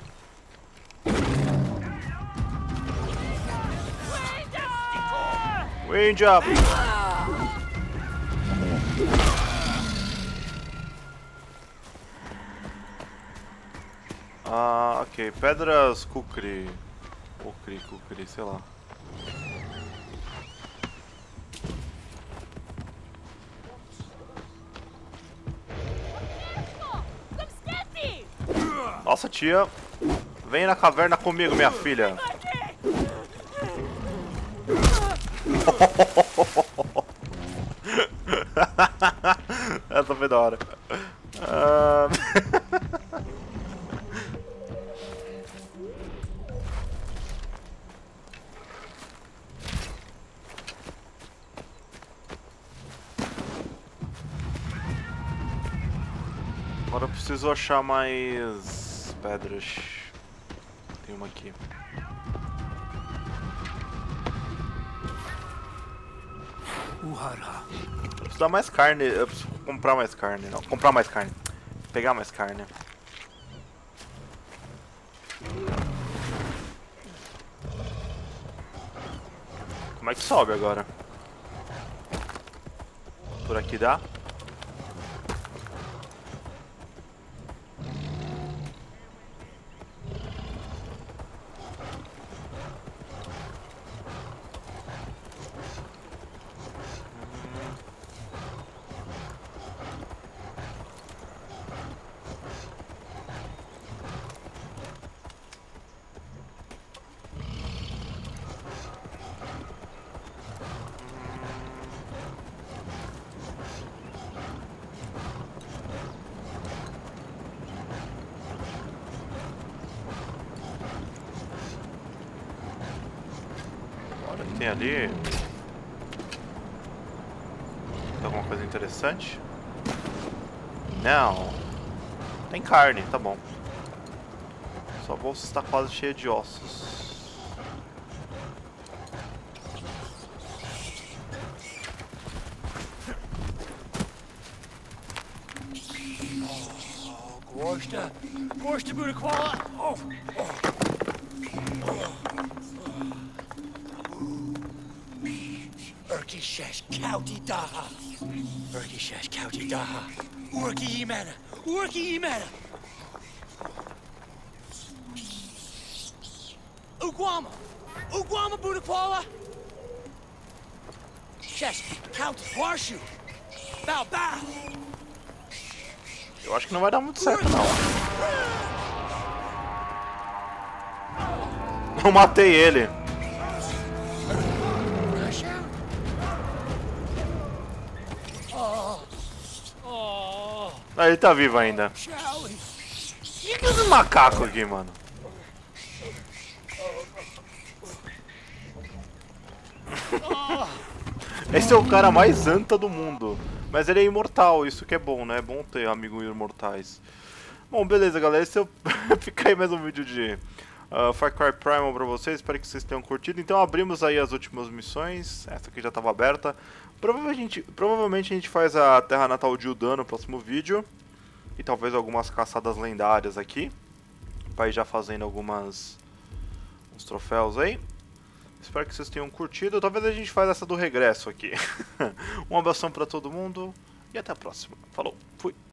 Wind up! Ah, ok. Pedras Kukri. Kukri, Kukri, sei lá. Nossa, tia. Vem na caverna comigo, minha filha. Essa foi da hora. Ah... Agora eu preciso achar mais pedras. Tem uma aqui. Uhara. Eu preciso dar mais carne. Eu preciso comprar mais carne. Não, comprar mais carne. Pegar mais carne. Como é que sobe agora? Por aqui dá? Tem ali. Tem alguma coisa interessante? Não. Tem carne, tá bom. Sua bolsa está quase cheia de ossos. Oh, Gorsta. Gorsta Budaquala. Oh, oh. Urkishesh Kauti Daha. Urkishesh Kauti Daha. Urki Imana. Urki Imana. Uguama. Uguama Budaquala. Shesh Kauti Warshu. Bow bow. Eu acho que não vai dar muito certo, não. Eu matei ele. Ah, ele tá vivo ainda. E que esse macaco aqui, mano? Esse é o cara mais anta do mundo. Mas ele é imortal, isso que é bom, né? É bom ter amigos imortais. Bom, beleza, galera. Esse eu... Fica aí mais um vídeo de uh, Far Cry Primal pra vocês. Espero que vocês tenham curtido. Então abrimos aí as últimas missões. Essa aqui já estava aberta. Provavelmente, provavelmente a gente faz a Terra Natal de Ul'dah no próximo vídeo. E talvez algumas caçadas lendárias aqui. Pra ir já fazendo algumas... uns troféus aí. Espero que vocês tenham curtido. Talvez a gente faça essa do regresso aqui. Um abração pra todo mundo. E até a próxima. Falou. Fui.